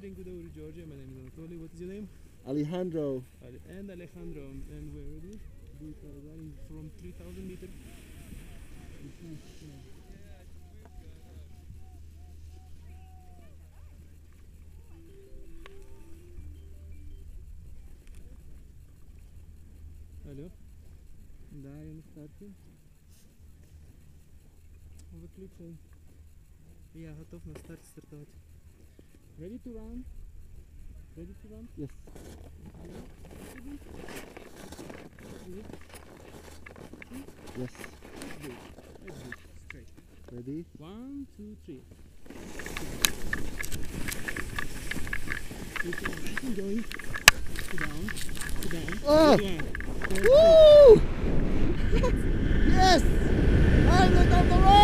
riding to the Georgia. My name is Anatoly. What is your name? Alejandro. And Alejandro. And we're ready. We are running from 3,000 meters. Алло. Да, я на старте. Выключай. Я готов на старте стартовать. Ready to run? Ready to run? Yes. Yes. Good. Good. Straight. Ready? 1, 2, 3. Keep going. Sit down. Sit down. Oh! Good one. Woo! Yes! I'm on the road!